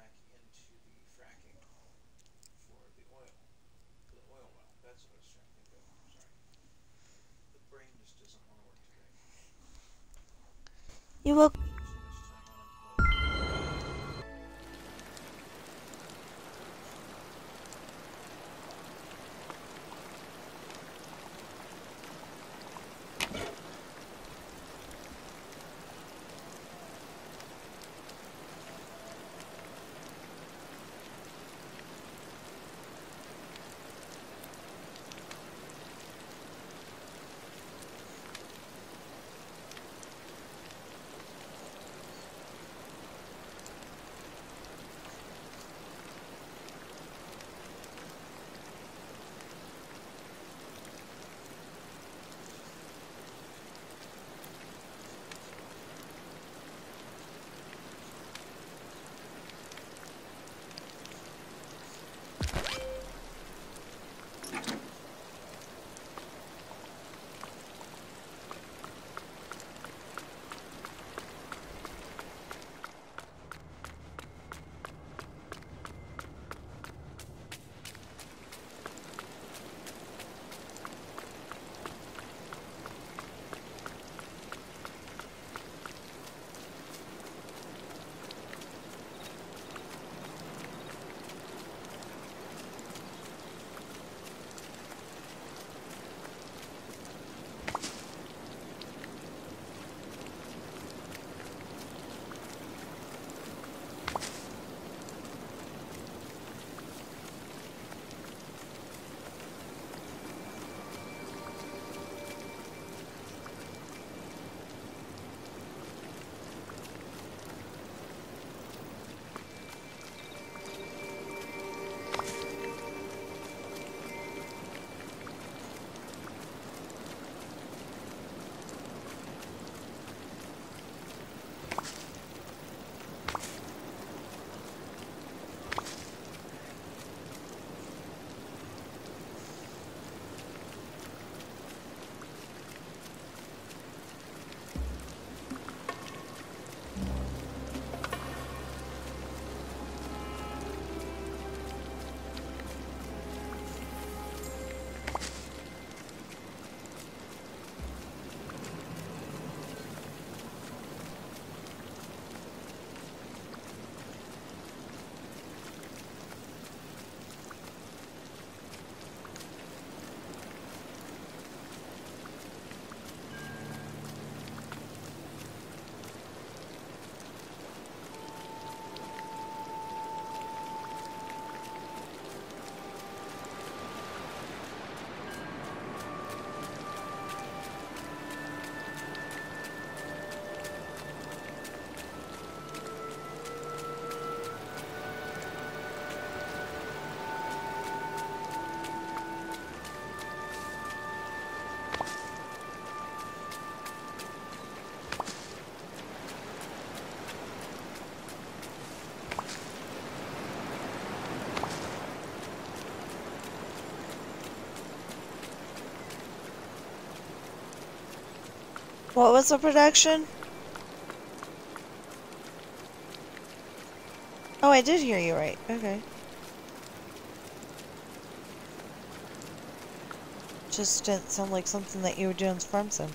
You will. What was the production? Oh, I did hear you right. Okay. Just didn't sound like something that you were doing from some.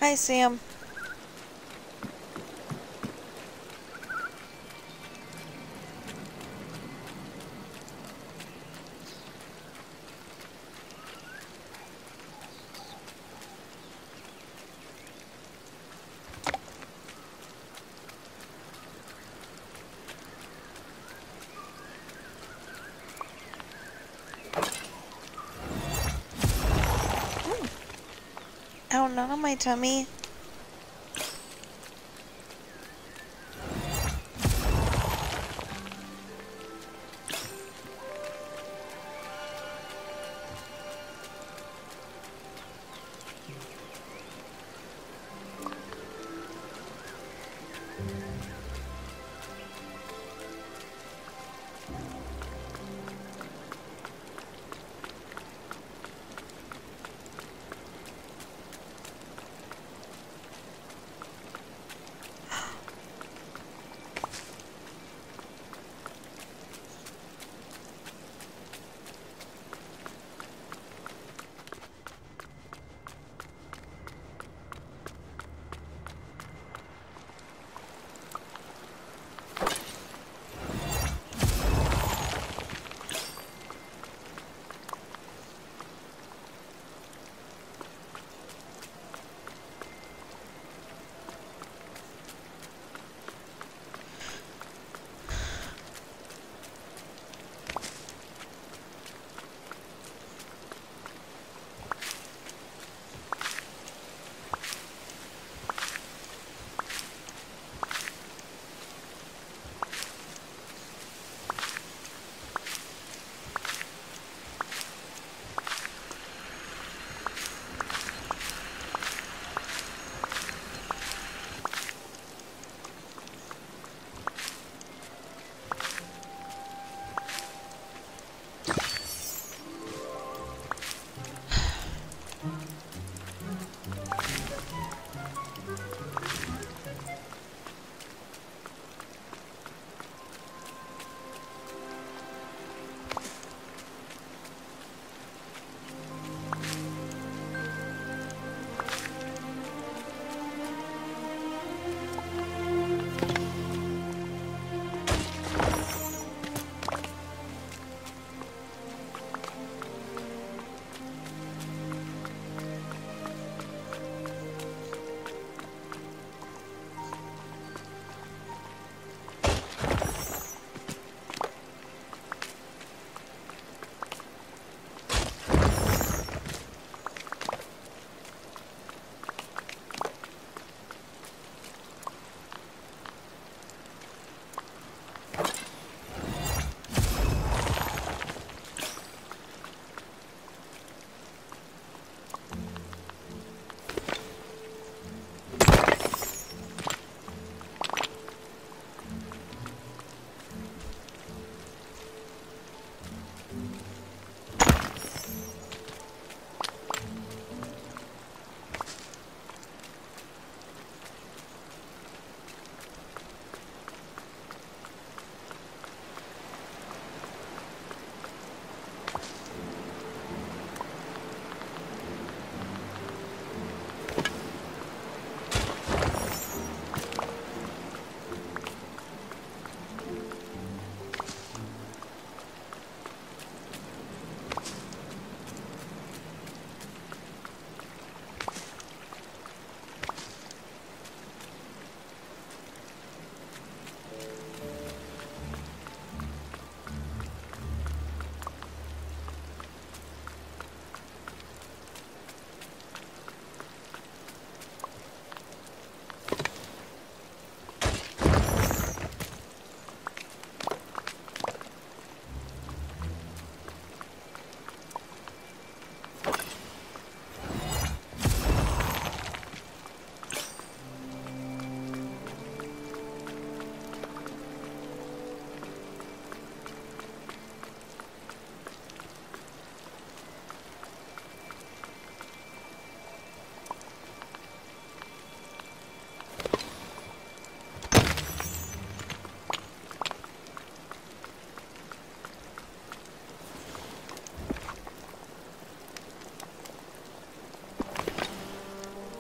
Hi, Sam. Ow, not on my tummy.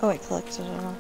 Oh, I collected it all.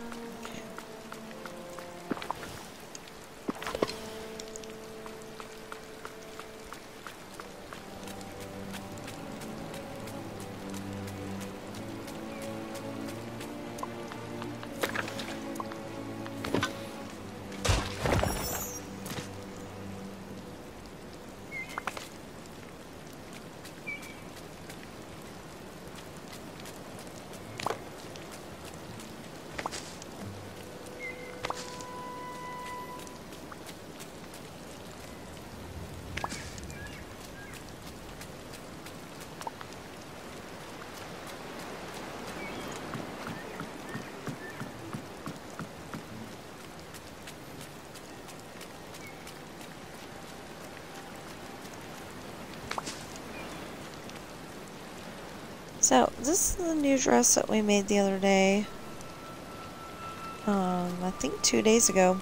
So, this is the new dress that we made the other day. I think 2 days ago.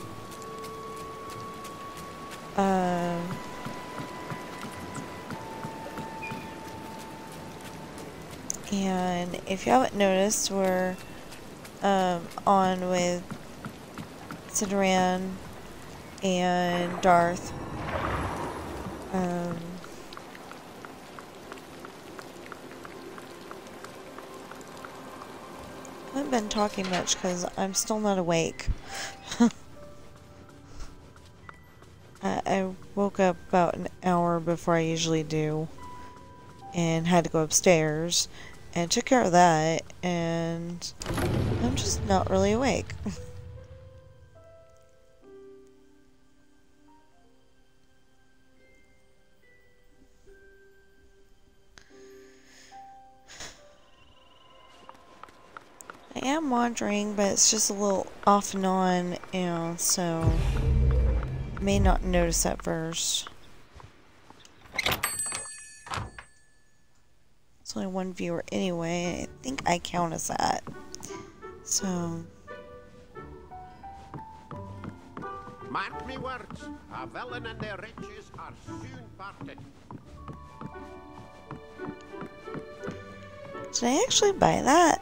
And if you haven't noticed, we're on with Sidran and Darth. I haven't been talking much because I'm still not awake. I woke up about an hour before I usually do and had to go upstairs and took care of that, and I'm just not really awake. I am wandering, but it's just a little off and on, you know, so I may not notice at first. It's only one viewer anyway. I think I count as that. So. Mark me words, a villain and their riches are soon parted. Did I actually buy that?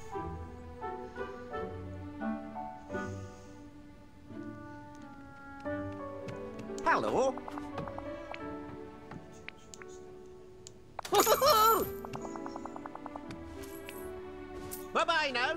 Hello. Bye-bye now.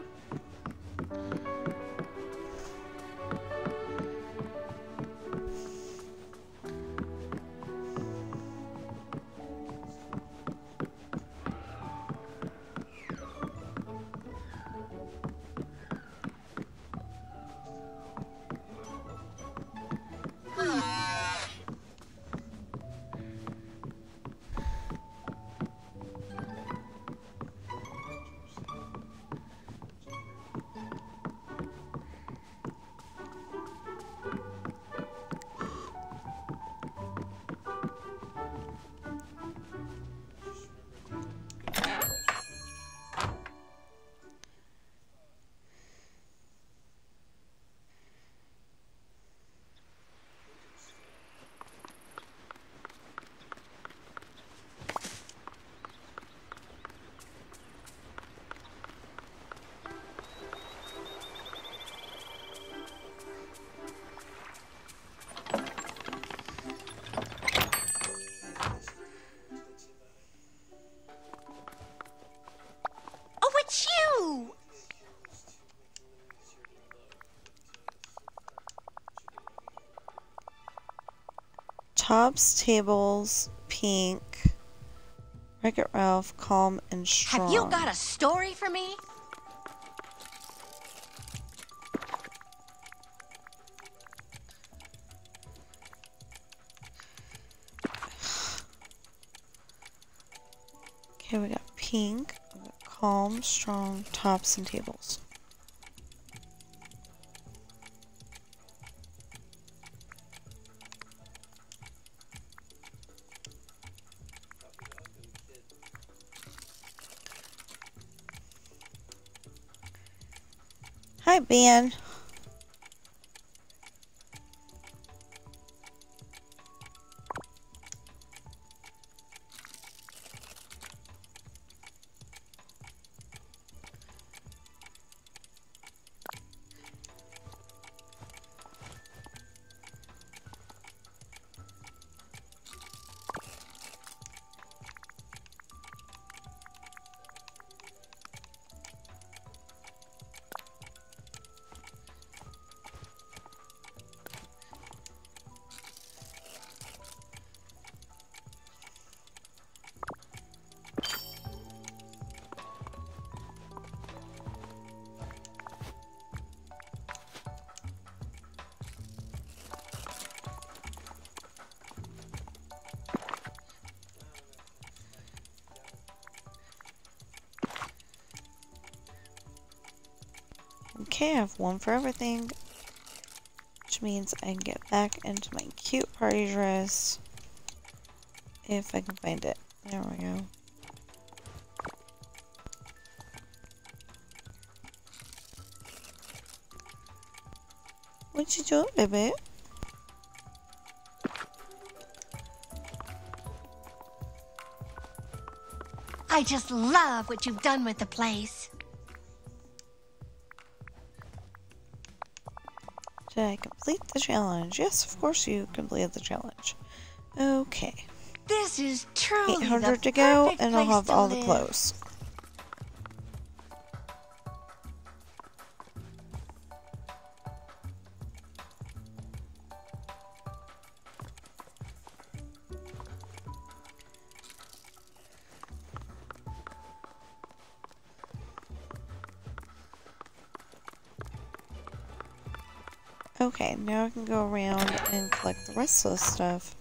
Tops, tables, pink. Wreck-It Ralph, calm and strong. Have you got a story for me? Okay, we got pink, we got calm, strong, tops, and tables. Hi, Ben. Okay, I have one for everything. Which means I can get back into my cute party dress. If I can find it. There we go. What you doing, baby? I just love what you've done with the place. Did I complete the challenge? Yes, of course you completed the challenge. Okay. This is truly 800 the to go, perfect and I'll place have to all the live. clothes. Okay, now I can go around and collect the rest of the stuff.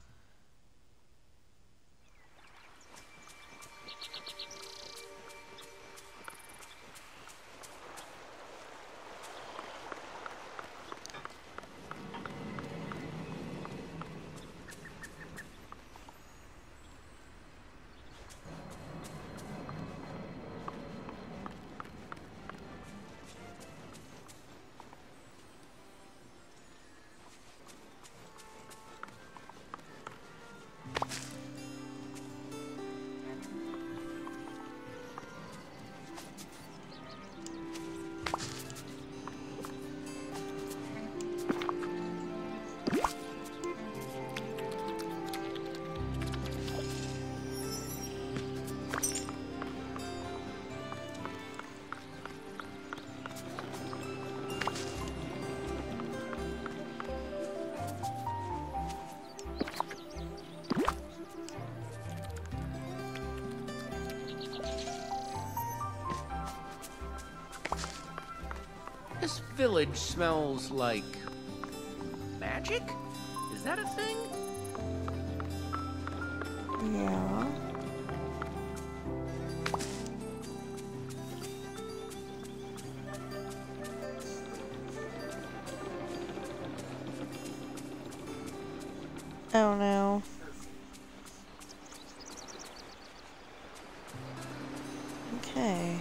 This village smells like magic? Is that a thing? Yeah. Oh no. Okay.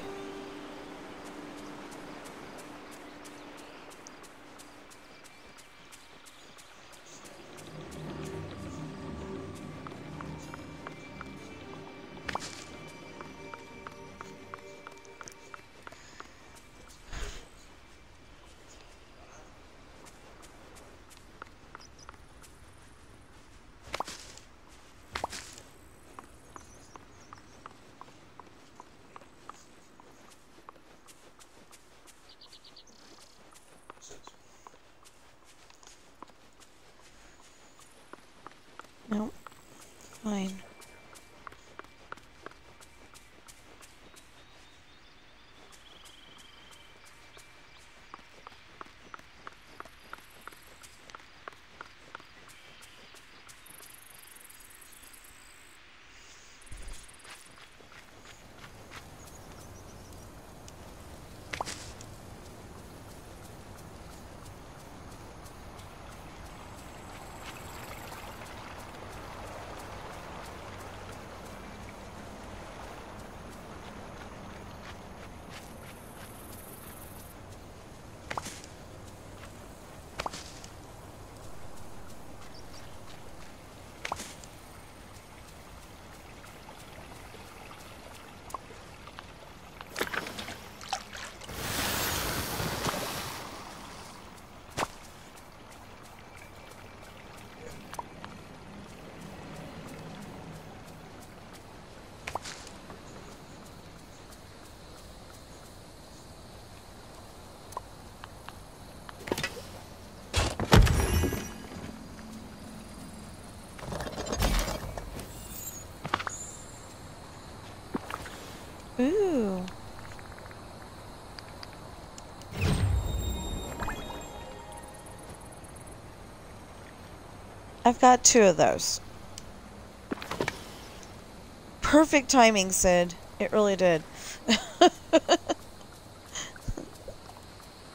Nope. Fine. Ooh. I've got 2 of those. Perfect timing, Sid. It really did.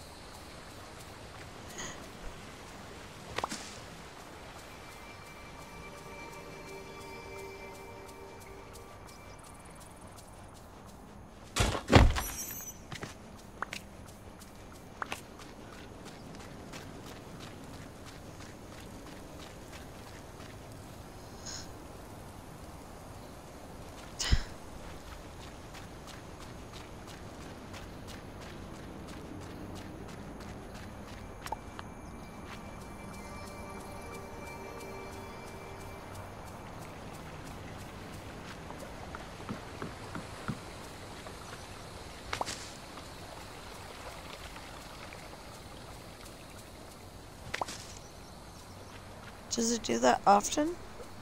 Does it do that often?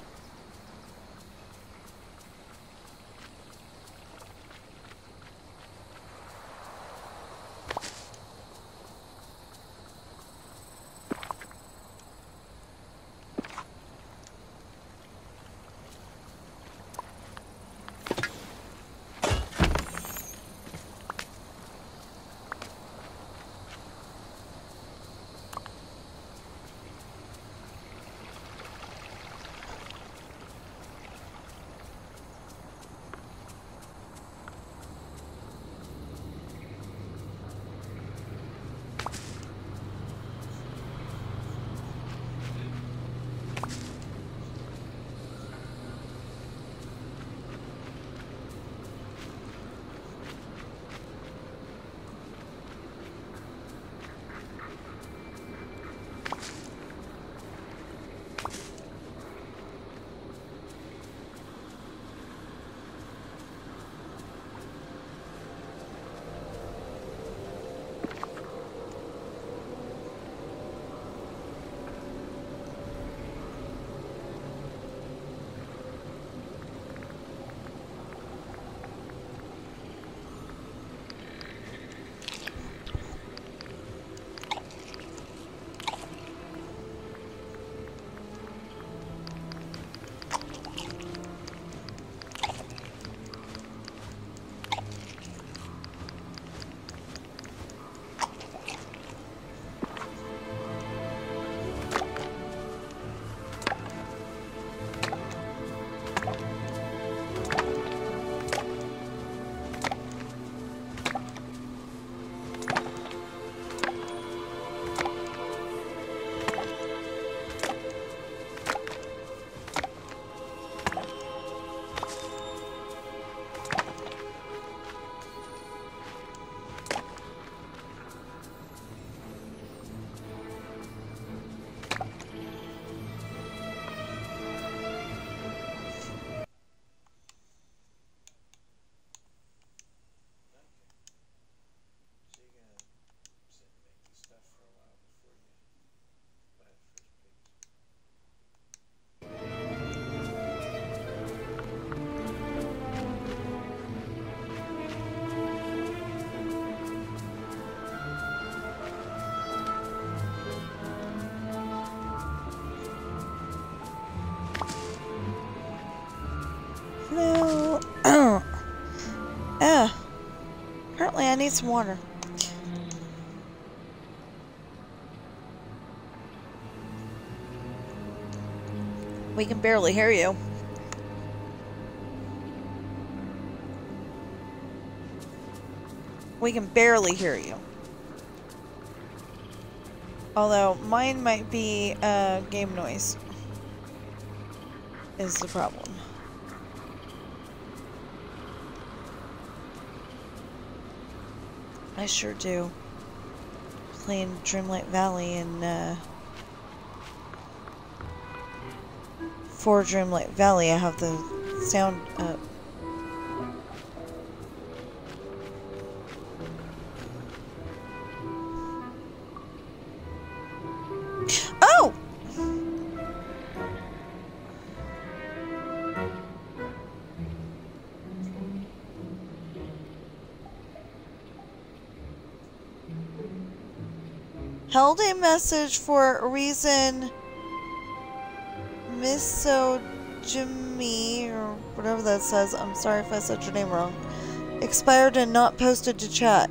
No. Apparently I need some water. We can barely hear you. We can barely hear you. Although mine might be game noise is the problem. I sure do. Playing Dreamlight Valley and for Dreamlight Valley I have the sound up. Oh! Held a message for a reason. Misfortune, or whatever that says. I'm sorry if I said your name wrong. Expired and not posted to chat.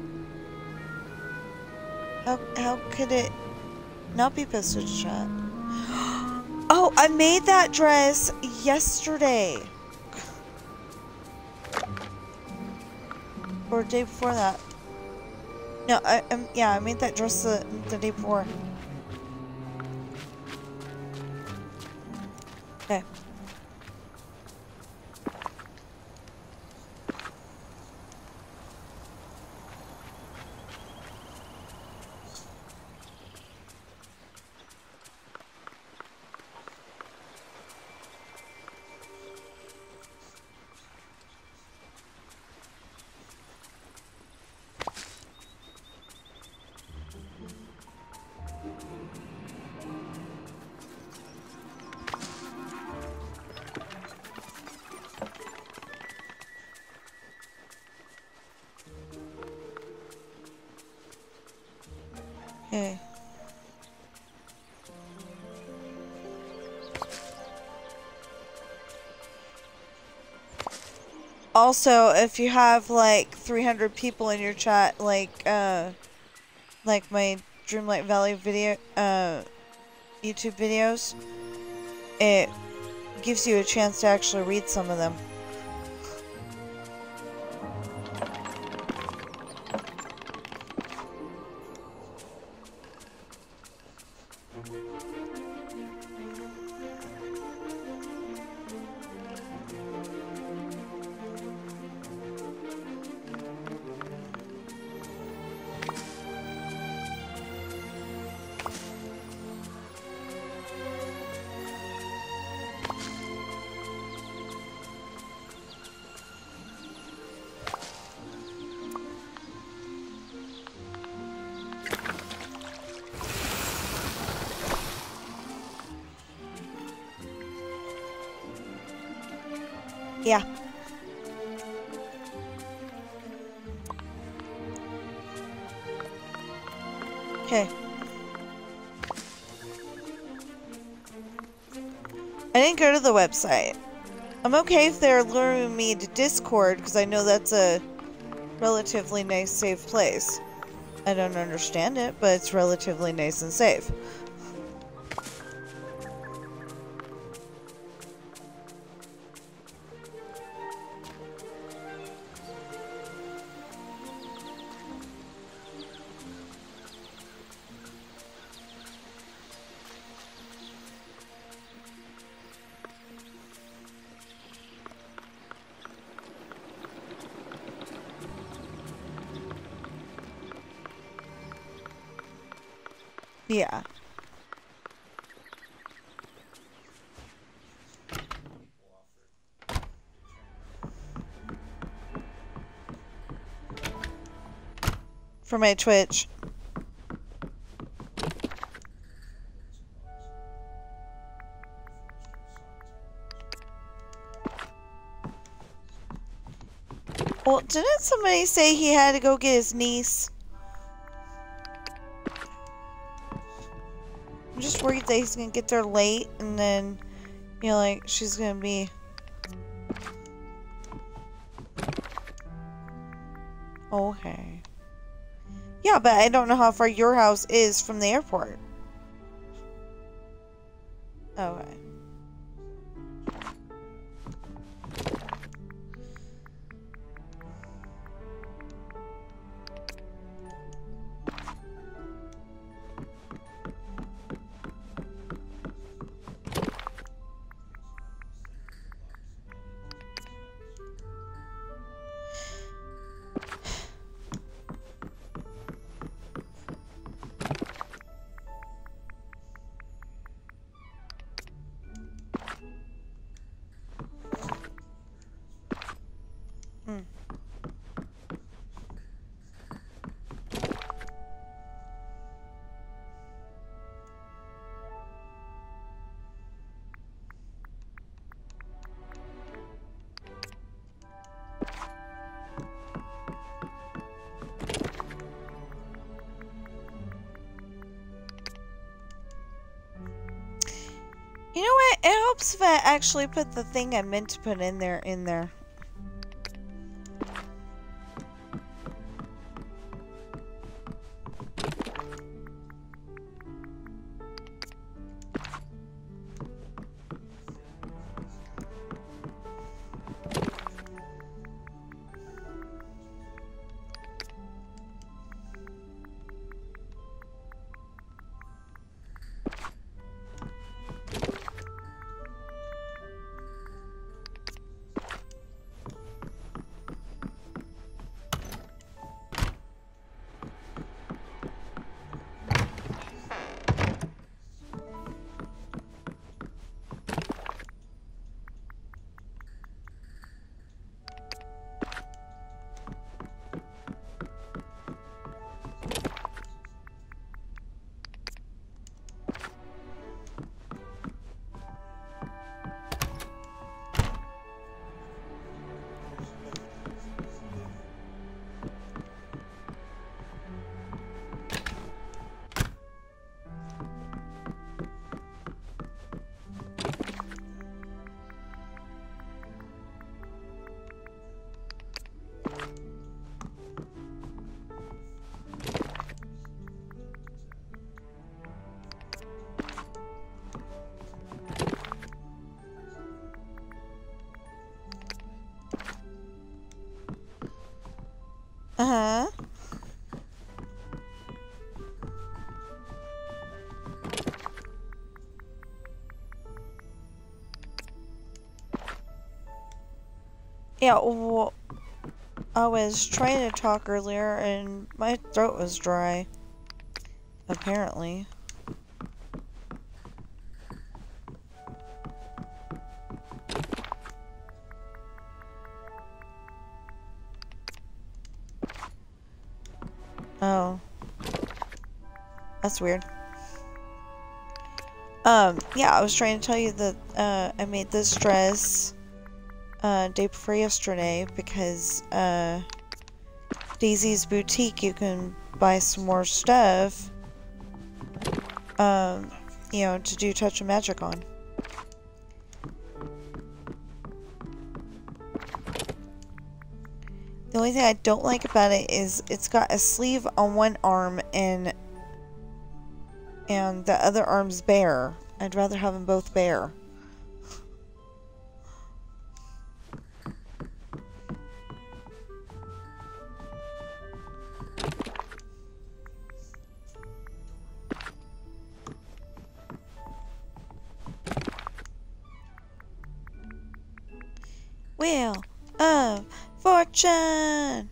How could it not be posted to chat? Oh, I made that dress yesterday. Or the day before that. No, yeah, I made that dress the day before. Okay. Also, if you have like 300 people in your chat, like my Dreamlight Valley video, YouTube videos, it gives you a chance to actually read some of them. Yeah. Okay. I didn't go to the website. I'm okay if they're luring me to Discord, because I know that's a relatively nice, safe place. I don't understand it, but it's relatively nice and safe. Yeah. For my Twitch. Well, didn't somebody say he had to go get his niece? I'm just worried that he's gonna get there late and then, you know, like, she's gonna be... Okay. Yeah, but I don't know how far your house is from the airport. Okay. You know what? It helps if I actually put the thing I meant to put in there. Yeah, well, I was trying to talk earlier and my throat was dry. Apparently. Oh. That's weird. Yeah, I was trying to tell you that, I made this dress, day before yesterday because, Daisy's Boutique, you can buy some more stuff, you know, to do Touch of Magic on. The only thing I don't like about it is it's got a sleeve on one arm and the other arm's bare. I'd rather have them both bare. Wheel of Fortune!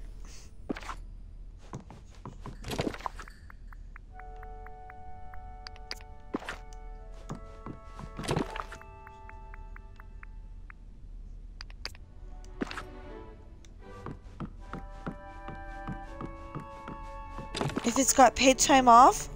If it's got paid time off?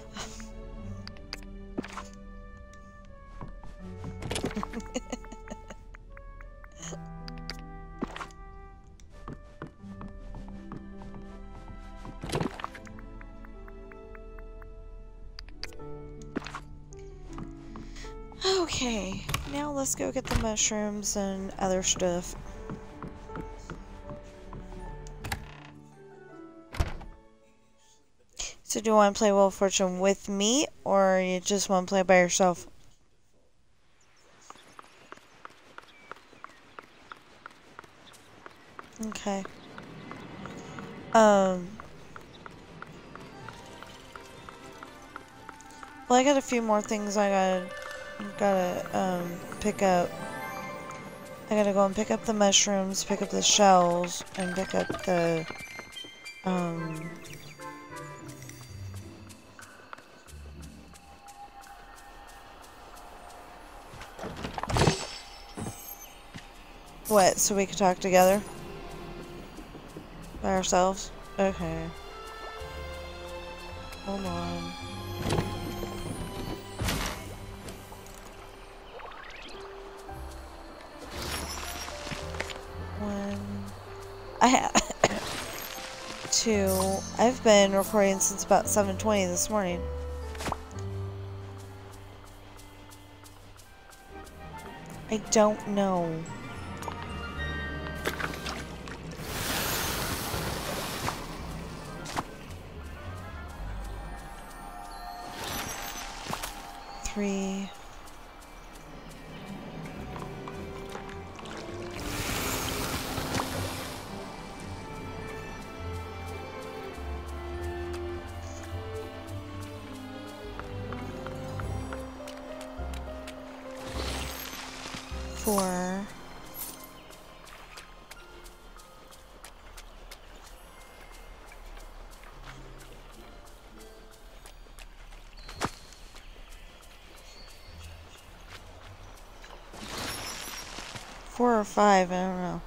Okay, now let's go get the mushrooms and other stuff. So do you want to play Wheel of Fortune with me, or you just want to play by yourself? Okay. Well, I got a few more things I gotta pick up. I gotta go and pick up the mushrooms, pick up the shells, and pick up the, what, so we can talk together? By ourselves? Okay. Hold on. I have 2. I've been recording since about 7:20 this morning. I don't know. Three. Four. Four or 5, I don't know.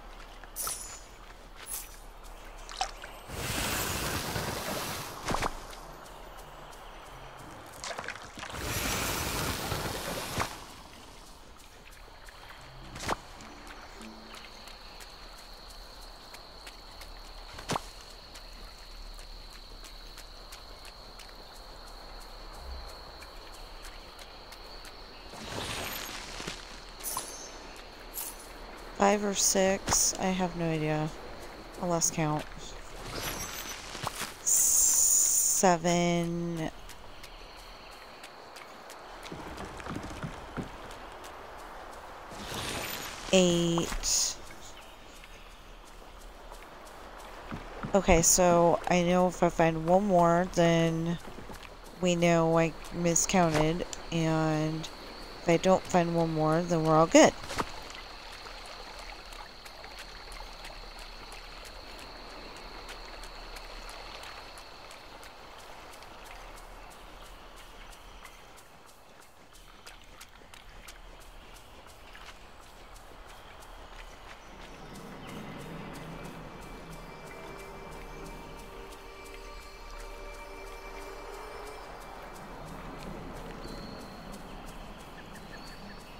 Five or 6, I have no idea. I lost count. 7. Eight. Okay, so I know if I find one more, then we know I miscounted, and if I don't find one more, then we're all good.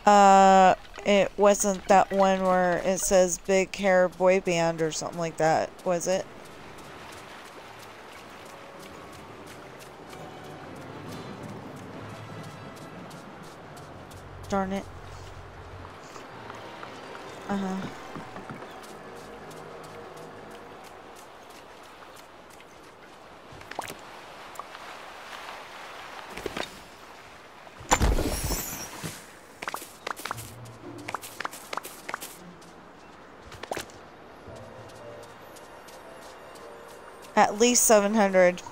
It wasn't that one where it says big hair boy band or something like that, was it? Darn it. Uh-huh. At least 700.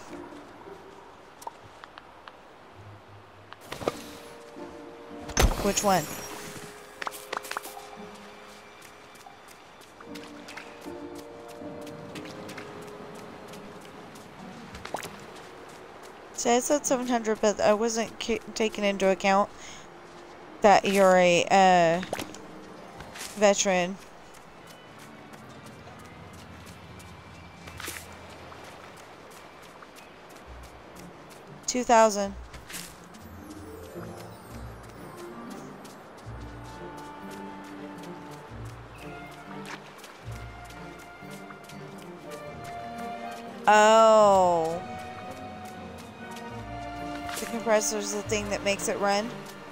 Which one? See, I said 700, but I wasn't taking into account that you're a veteran. 2,000. Oh. The compressor's the thing that makes it run?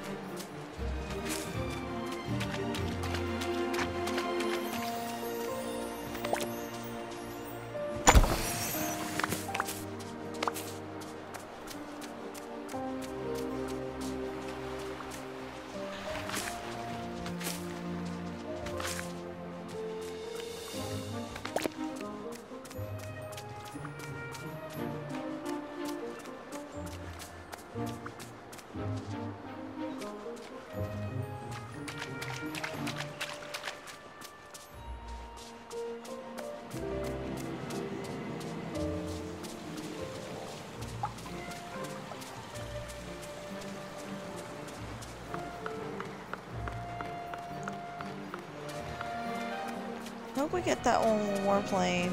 Hope we get that one warplane.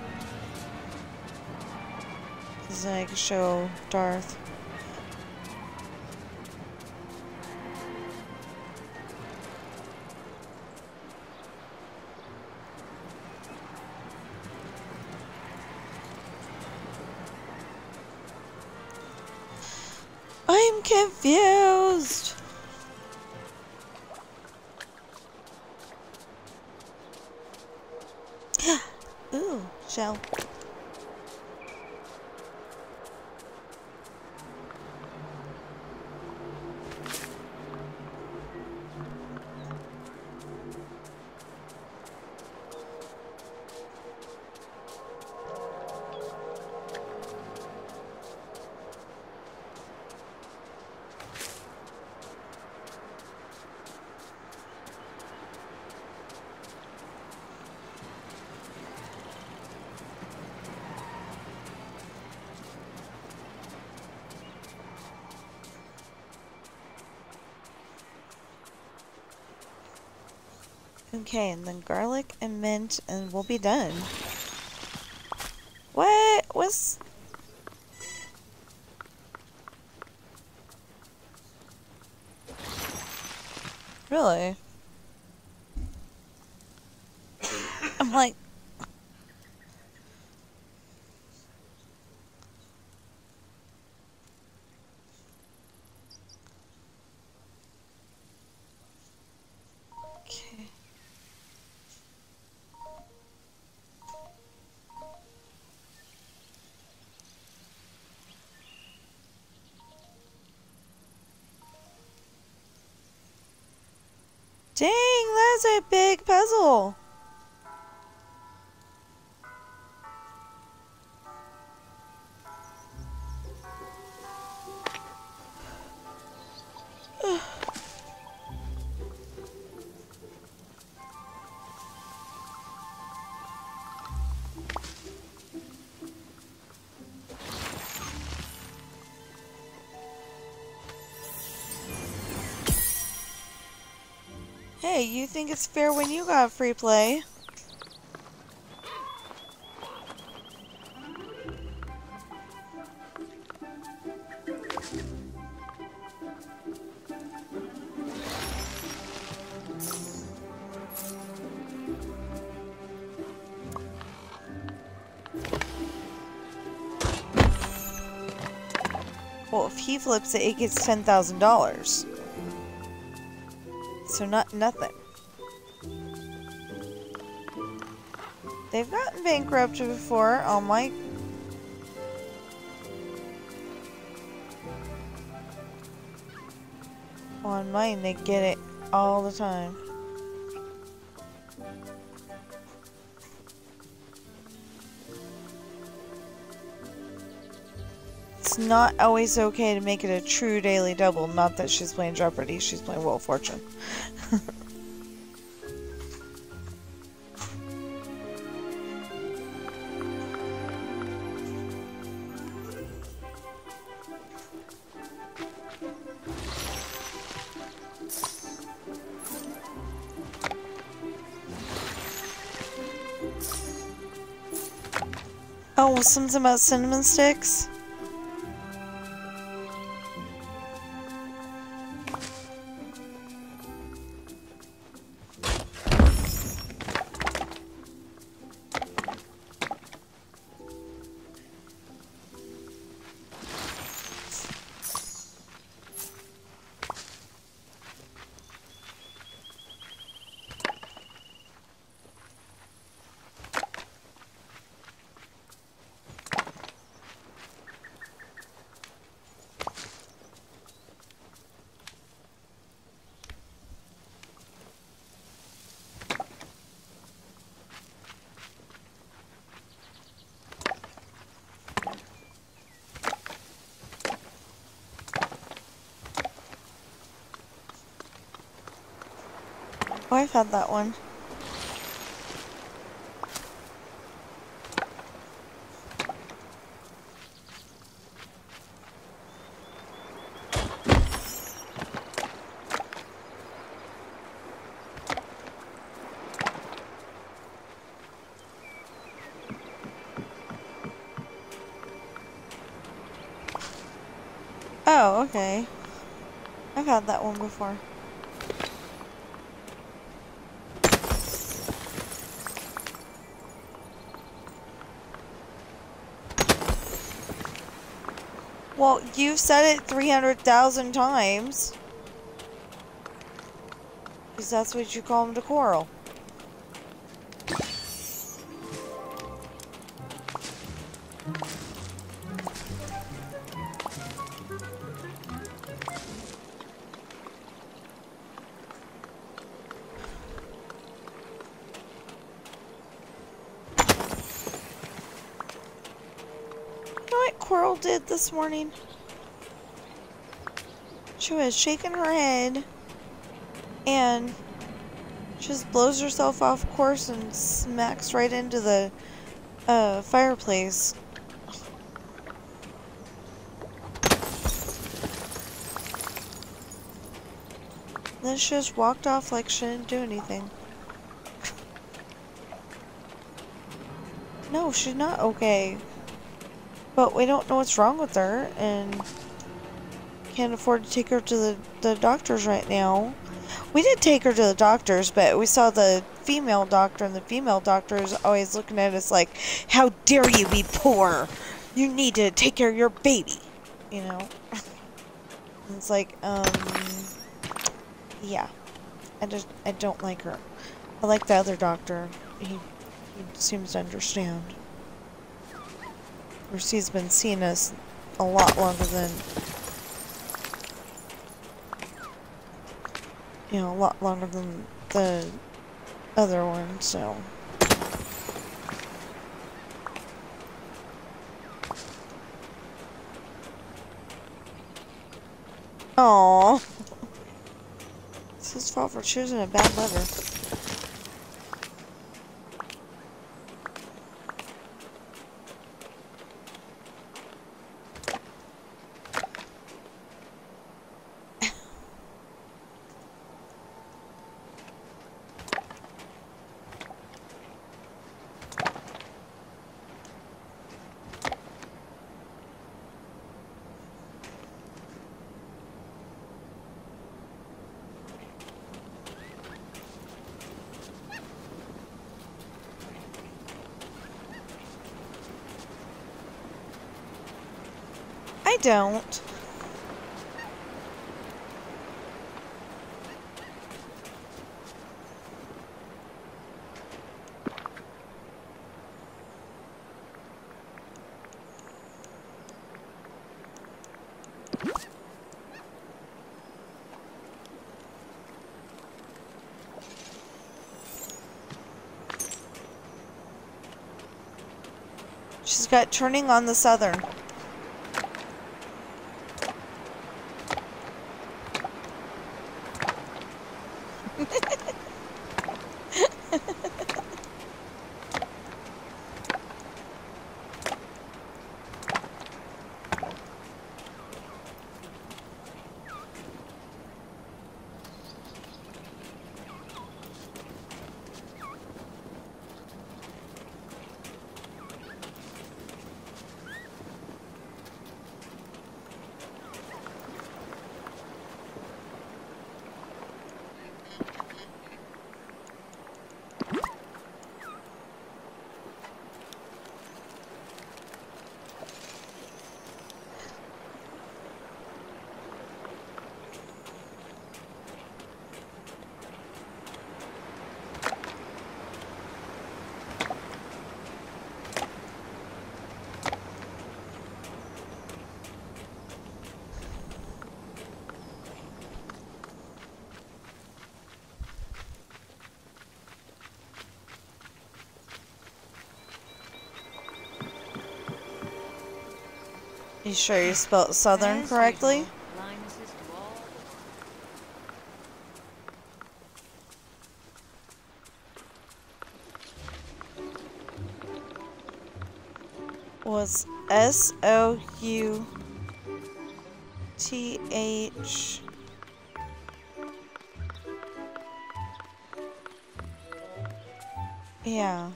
Because then I can show Darth. I'm confused! Ooh, shell. Okay, and then garlic and mint, and we'll be done. What was... Really? I'm like... Okay. Dang, that's a big puzzle. Hey, you think it's fair when you got free play? well, if he flips it, it gets $10,000. So nothing. They've gotten bankrupted before on my... On mine, they get it all the time. It's not always okay to make it a true daily double. Not that she's playing Jeopardy, she's playing Wheel of Fortune. Oh, something about cinnamon sticks? Oh, I've had that one. Oh, okay. I've had that one before. Well, you've said it 300,000 times. Because that's what you call them to Coral. Coral did this morning. She was shaking her head and just blows herself off course and smacks right into the fireplace. Then she just walked off like she didn't do anything. No, she's not okay. But we don't know what's wrong with her, and can't afford to take her to the doctors right now. We did take her to the doctors, but we saw the female doctor, and the female doctor is always looking at us like, how dare you be poor? You need to take care of your baby, you know? And it's like, yeah. I don't like her. I like the other doctor. He seems to understand. Of course, he's been seeing us a lot longer than, you know, a lot longer than the other one, so. Aww. It's his fault for choosing a bad lover. I don't. She's got turning on the southern. You sure you spelled southern correctly? Was South? Yeah.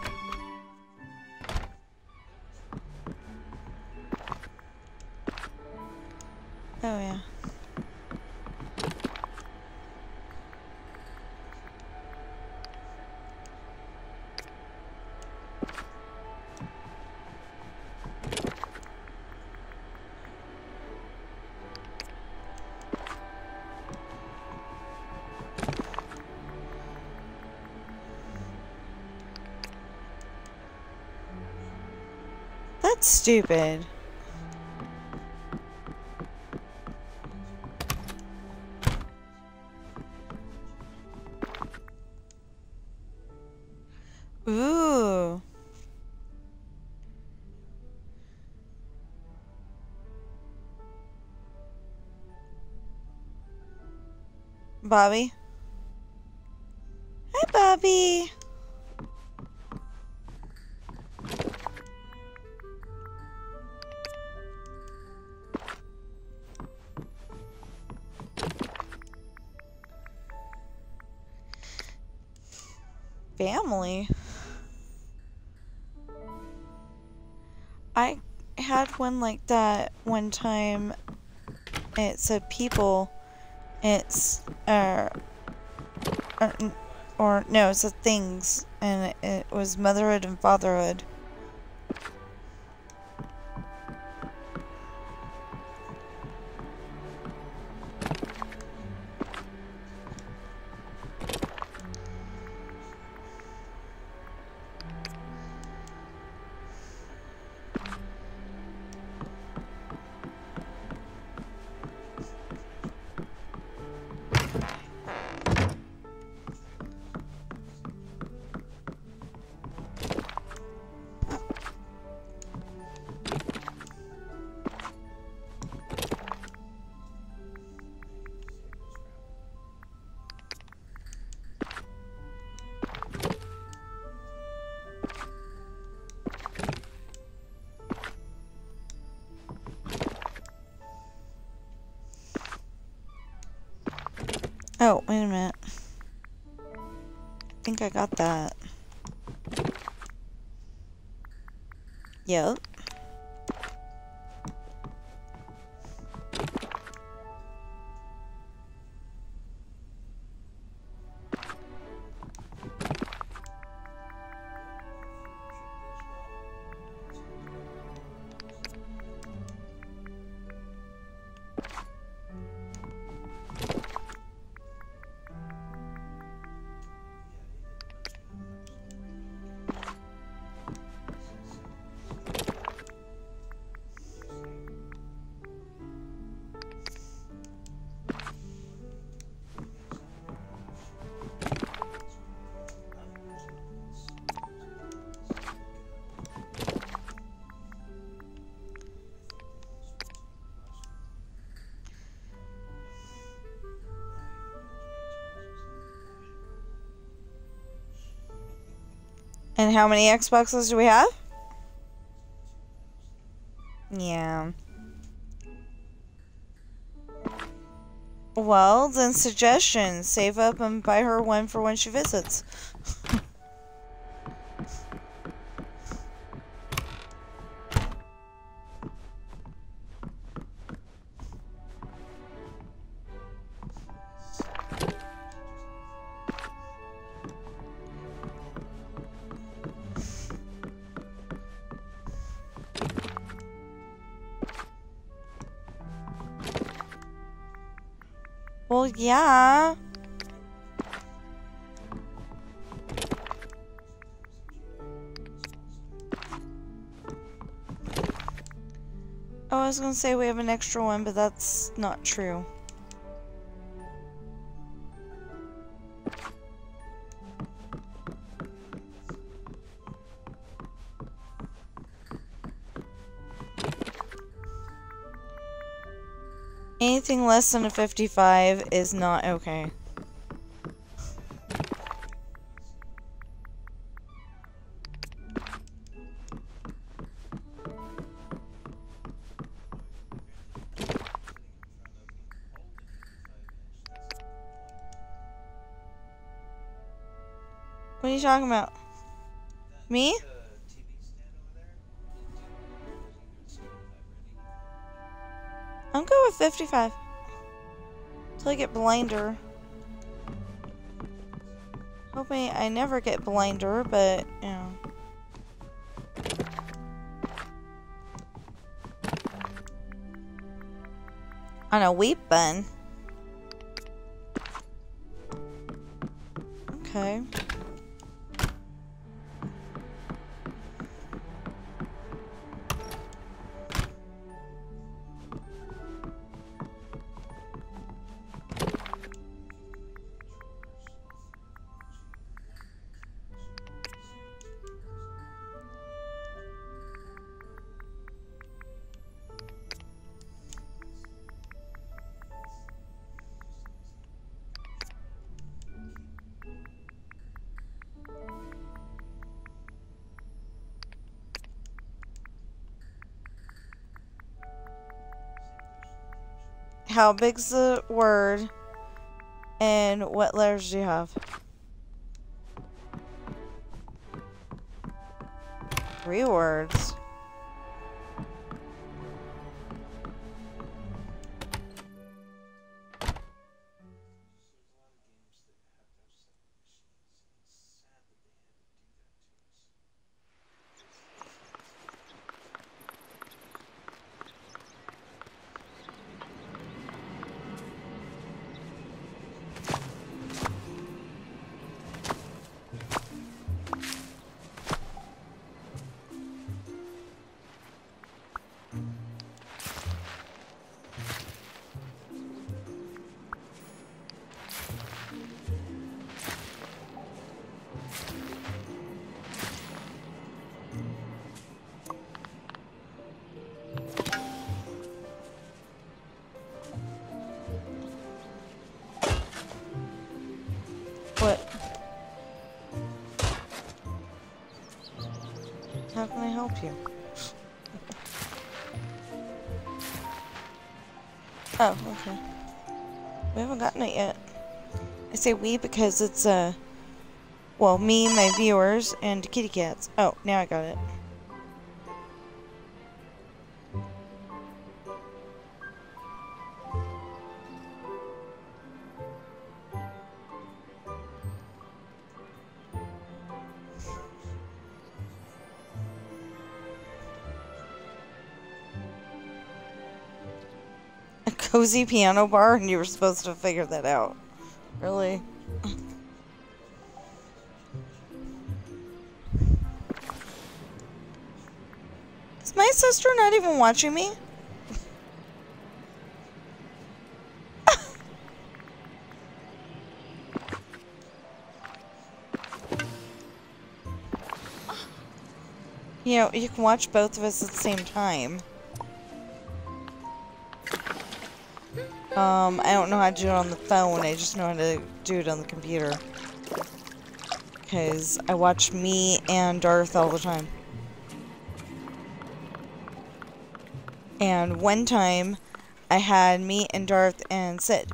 Oh, yeah. That's stupid. Ooh. Bobby? Hi, Bobby. Family. I had one like that one time. It said people. It's or no, it said things, and it was motherhood and fatherhood. Oh, wait a minute. I think I got that. Yep. And how many Xboxes do we have? Yeah. Well, then suggestion. Save up and buy her one for when she visits. Well, yeah. Oh, I was gonna say we have an extra one, but that's not true. Anything less than a 55 is not okay. What are you talking about? Me? I'm good with 55. Till I get blinder. Hoping I never get blinder, but, you know. On a wheat bun. Okay. How big's the word? And what letters do you have? 3 words. What? How can I help you? Oh, okay. We haven't gotten it yet. I say we because it's, well, me, my viewers, and kitty cats. Oh, now I got it. A cozy piano bar, and you were supposed to figure that out. Really? Is my sister not even watching me? You know, you can watch both of us at the same time. I don't know how to do it on the phone, I just know how to do it on the computer. because I watch me and Darth all the time. And one time, I had me and Darth and Sid.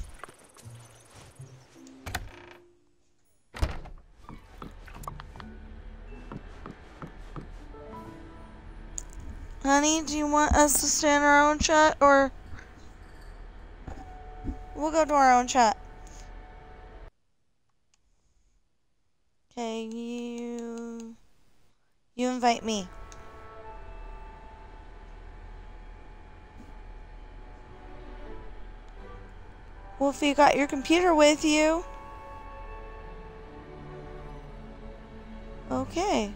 Honey, do you want us to stay in our own chat, or we'll go to our own chat? Okay, you invite me. Well, if you got your computer with you. Okay.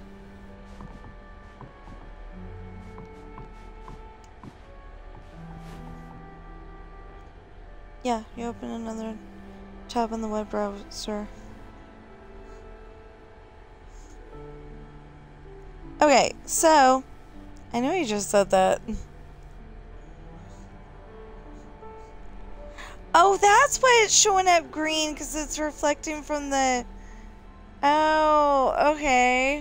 Yeah, you open another tab in the web browser. Okay, so I know you just said that. Oh, that's why it's showing up green, because it's reflecting from the... Oh, okay.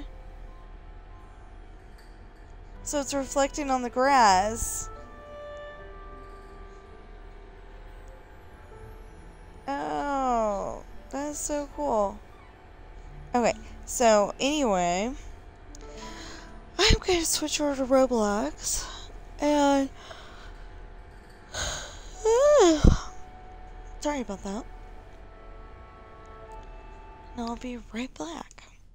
So it's reflecting on the grass. Oh, that's so cool. Okay, so anyway, I'm going to switch over to Roblox, and... Sorry about that. And I'll be right back.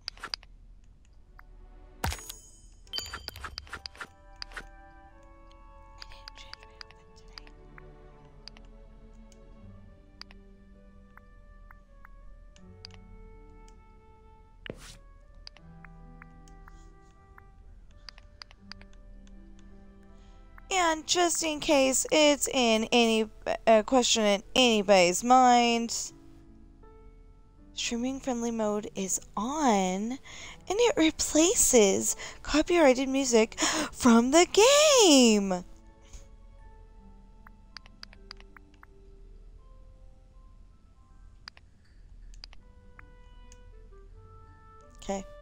And just in case it's in any question in anybody's mind, streaming friendly mode is on, and it replaces copyrighted music from the game. Okay.